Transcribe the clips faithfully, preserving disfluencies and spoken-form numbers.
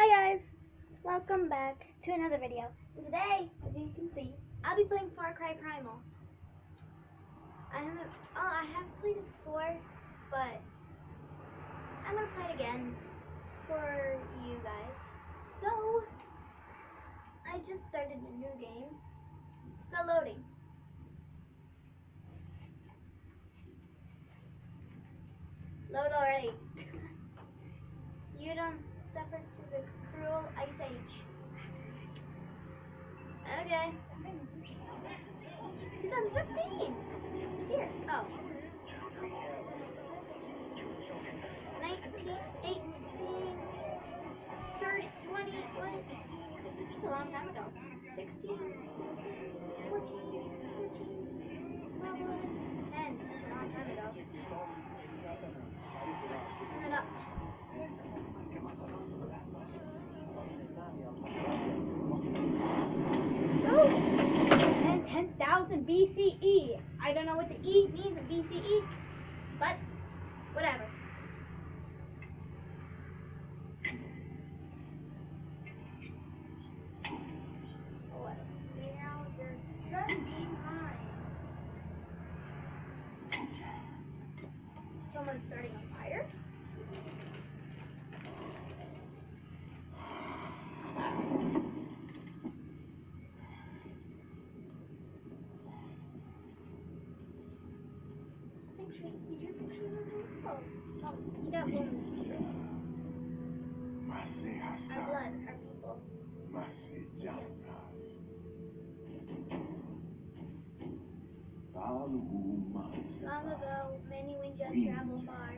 Hi guys, welcome back to another video. And today, as you can see, I'll be playing FarCry Primal. I haven't, oh, I have played it before, but I'm gonna play it again for you guys. So, I just started a new game. Still loading. Load already. You don't suffer through the cruel ice age. Okay. twenty fifteen. It's here. Oh. nineteen, eighteen, thirty, twenty, what? It's a long time ago. sixteen, fourteen, thirteen, twelve, ten. That's a long time ago. Turn it up. And ten thousand B C E. I don't know what the E means in B C E, but whatever. What? Now you're running high. Someone's starting on fire. Oh, oh, you got wounds. Our blood, our people. Long ago, many winds traveled far.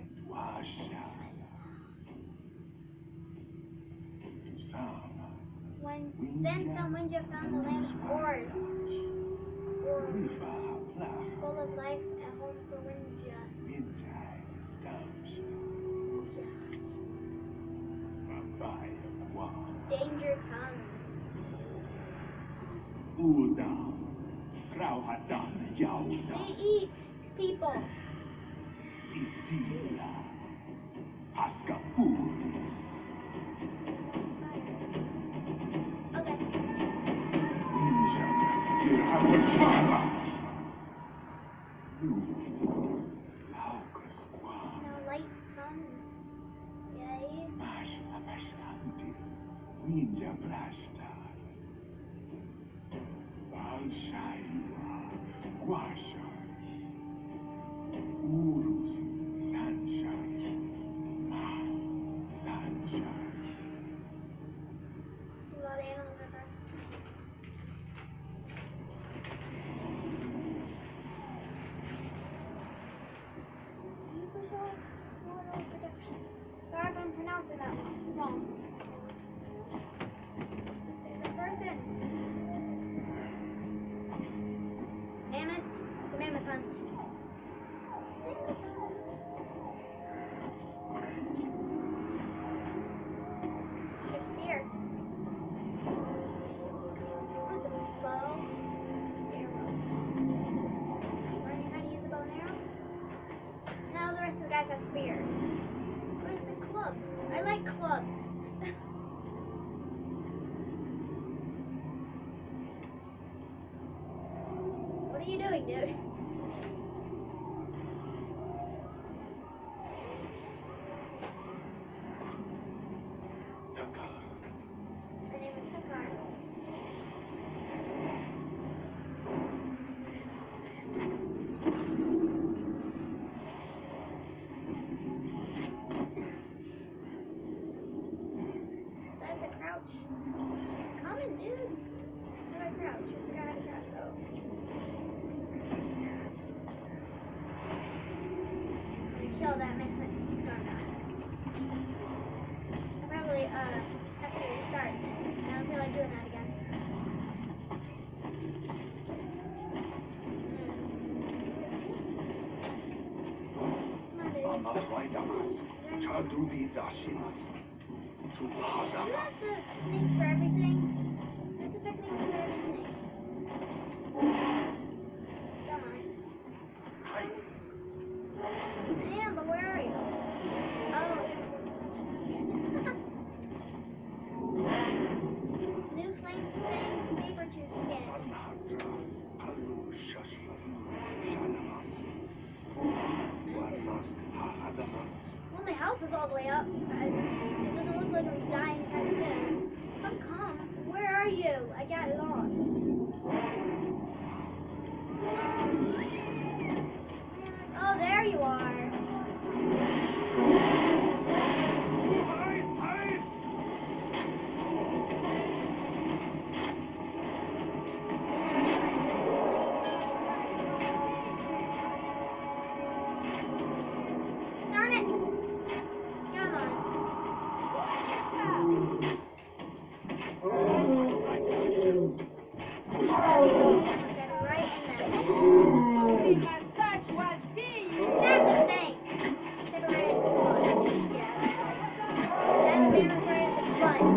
When then some winds found the land of Ors, full of life and home for Windja. Danger comes. They eat people. Okay. Now light comes. Yay. A lot of animals are there. Sorry if I'm pronouncing that wrong. There's a person. Mammoth. The mammoth hunt. There's deer. What's a bow? Arrow. Learning how to use a bow and arrow? Now the rest of the guys have spears. Where's the clubs? I like clubs. What are you doing, dude? My name is Takar. That's a crouch. Coming, dude. How do I crouch? I forgot how to crouch, though. Kill that man. No, I'm not. I probably uh have to restart. I don't feel like doing that again. Come on, dude. You have to think for everything. There's a technique for everything. Come on. Damn, but where are you? Oh.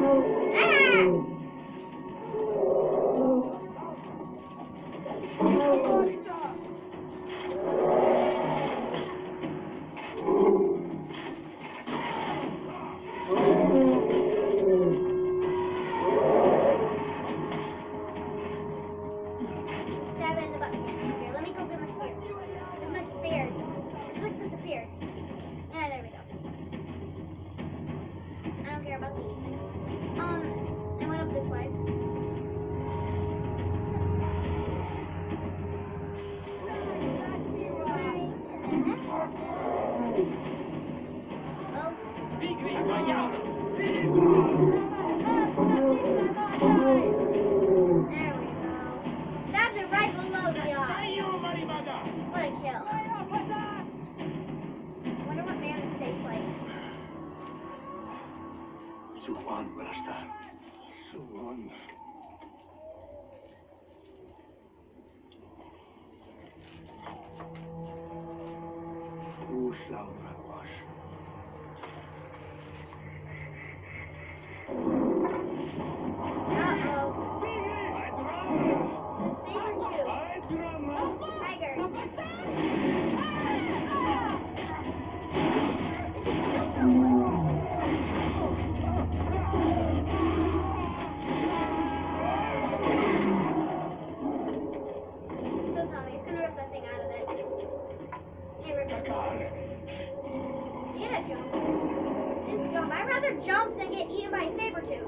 Jump than get eaten by a saber tooth.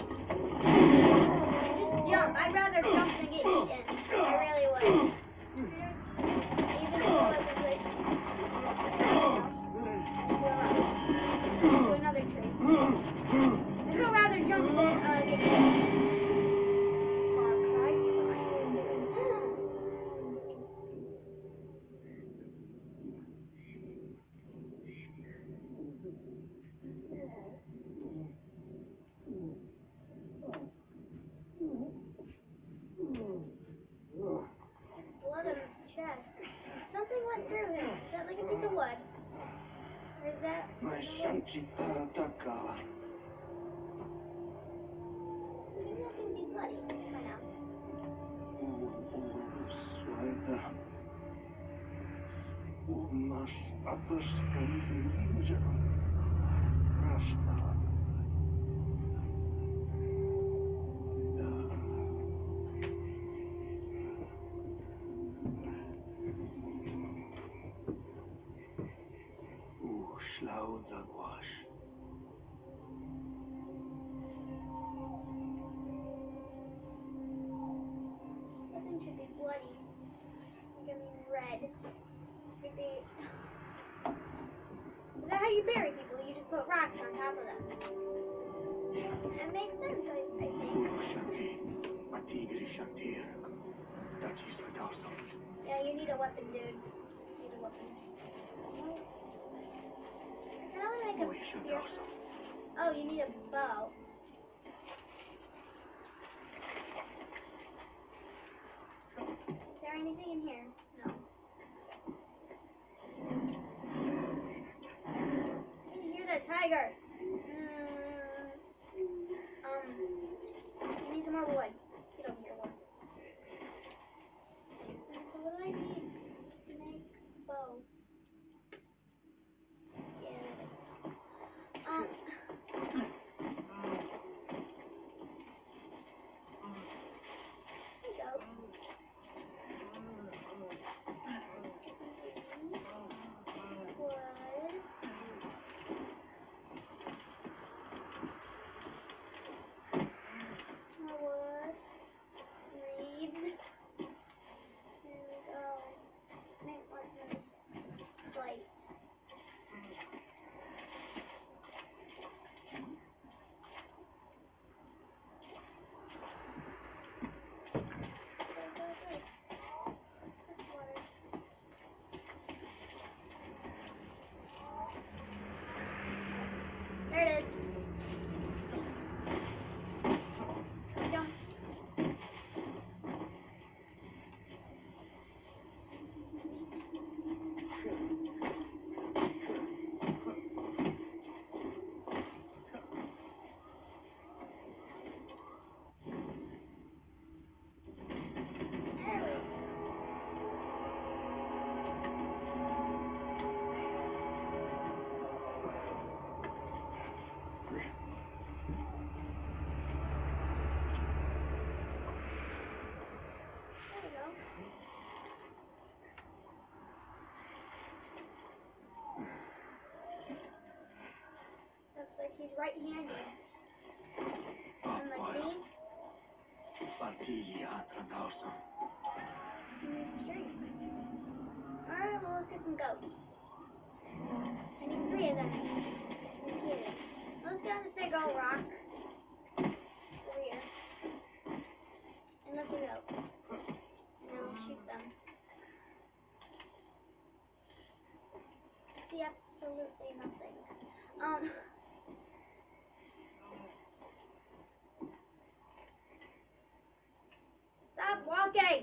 Just jump. I'd rather jump than get eaten. I really would. Even if it wasn't good. To another tree. I'd still rather jump than uh, get eaten. Something went through him. Is that like a piece of wood? Or is that... Maybe that can be bloody by now. Something should be bloody. It could be red. It could be... Is that how you bury people? You just put rocks on top of them. That makes sense, I, I think. Yeah, you need a weapon, dude. You need a weapon. I don't want to make a spear. Oh, you need a bow. Is there anything in here? No. I can hear that tiger. Mm, um, you need some more wood. Get over here, wood. So what do I need to make a bow? Yeah. Um. Looks like he's right-handed. And like me. He's straight. Alright, well, let's get some goats. I need three of them. Here. Let's get on this big old rock. Over here. And let's go. Now shoot them. See absolutely nothing. Um. Stop walking!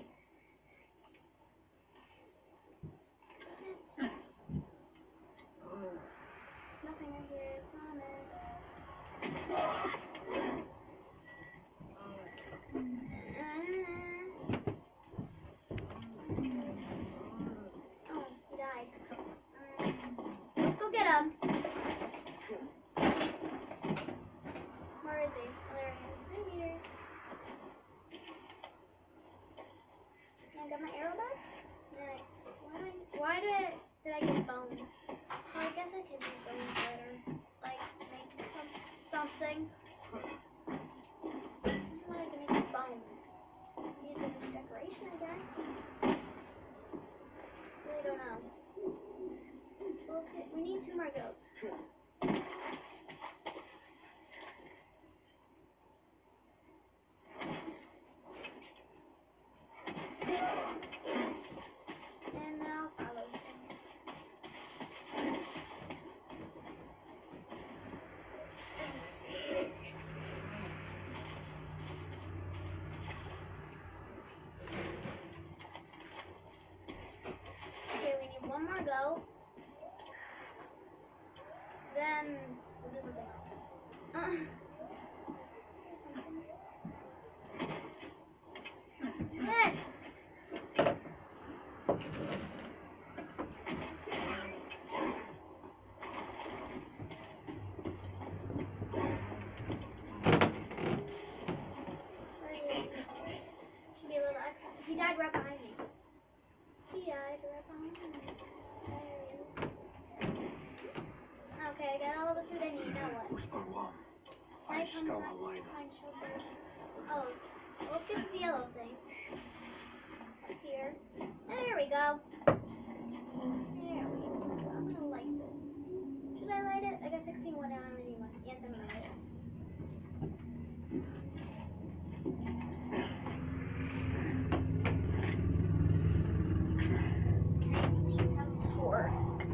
There's nothing right here, I promise. Oh, he died. Let's go get him. Where is he? Oh, there he is. Right here. I got my arrow back? Alright. Why did I, why did I, did I get bones? Well, I guess I could use bones later. Like, make some, something. I wanted to make bones. Use it as decoration, I guess. Really don't know. Okay, we need two more goats. And now follow him. Okay, we need one more goat. Then we'll do something else. Uh, yes! Should be a little extra. He died right behind me. He died right behind me. Okay, I got all the food I need. Now what? Nice find shelter. Oh, let's get the yellow thing. Here. There we go. There we go. I'm gonna light this. Should I light it? I got sixteen wood and I'm gonna need one. Yes, I'm gonna light it. Please have four.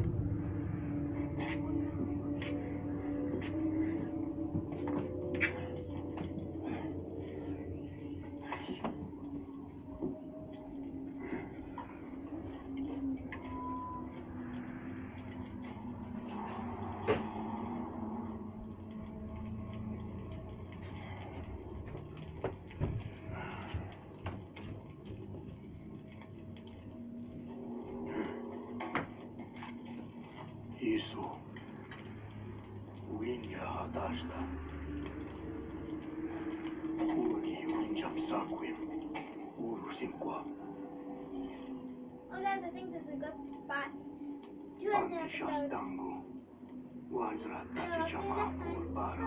이수, 우인야 다시다. 우니 운잡사구임, 우루신과. Oh guys, I think this is a good spot to end the episode. 방시샤스당구, 완스라 So I'll see you next time. 티치자마, 울바라.